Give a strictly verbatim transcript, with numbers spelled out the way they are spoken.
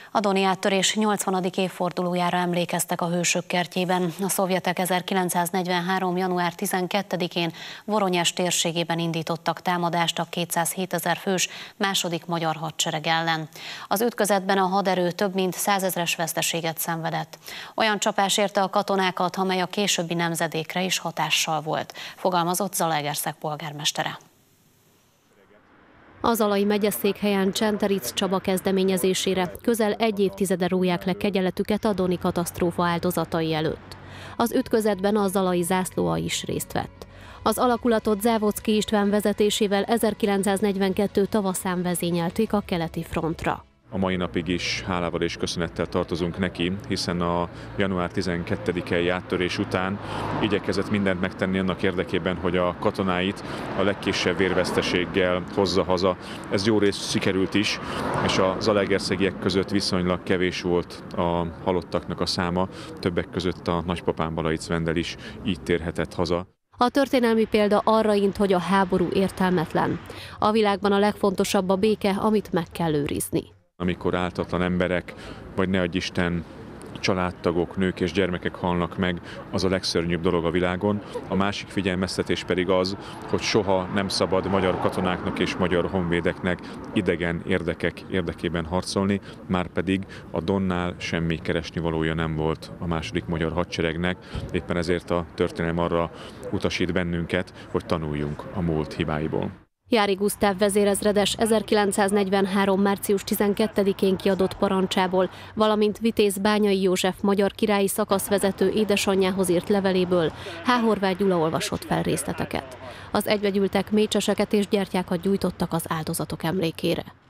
A Doni áttörés nyolcvanadik évfordulójára emlékeztek a Hősök kertjében. A szovjetek ezerkilencszáznegyvenhárom. január tizenkettedikén Voronyezs térségében indítottak támadást a kétszázhétezer fős második magyar hadsereg ellen. Az ütközetben a haderő több mint százezres veszteséget szenvedett. Olyan csapás érte a katonákat, amely a későbbi nemzedékre is hatással volt, fogalmazott Zalaegerszeg polgármestere. A Zalai megyeszékhelyen Csenteric Csaba kezdeményezésére közel egy évtizede róják le kegyeletüket a Doni katasztrófa áldozatai előtt. Az ütközetben a zalai zászlóa is részt vett. Az alakulatot Závodszky István vezetésével ezerkilencszáznegyvenkettő tavaszán vezényelték a keleti frontra. A mai napig is hálával és köszönettel tartozunk neki, hiszen a január tizenkettedikei áttörés után igyekezett mindent megtenni annak érdekében, hogy a katonáit a legkisebb vérveszteséggel hozza haza. Ez jó részt sikerült is, és a zalaegerszegiek között viszonylag kevés volt a halottaknak a száma, többek között a nagypapám Balaic Vendel is így térhetett haza. A történelmi példa arra int, hogy a háború értelmetlen. A világban a legfontosabb a béke, amit meg kell őrizni. Amikor ártatlan emberek, vagy ne adj Isten, családtagok, nők és gyermekek halnak meg, az a legszörnyűbb dolog a világon. A másik figyelmeztetés pedig az, hogy soha nem szabad magyar katonáknak és magyar honvédeknek idegen érdekek érdekében harcolni, márpedig a Donnál semmi keresnivalója nem volt a második magyar hadseregnek, éppen ezért a történelem arra utasít bennünket, hogy tanuljunk a múlt hibáiból. Jári Gusztáv vezérezredes ezerkilencszáznegyvenhárom. március tizenkettedikén kiadott parancsából, valamint Vitéz Bányai József magyar királyi szakaszvezető édesanyjához írt leveléből H. Horváth Gyula olvasott fel részleteket. Az egybegyűltek mécseseket és gyertyákat gyújtottak az áldozatok emlékére.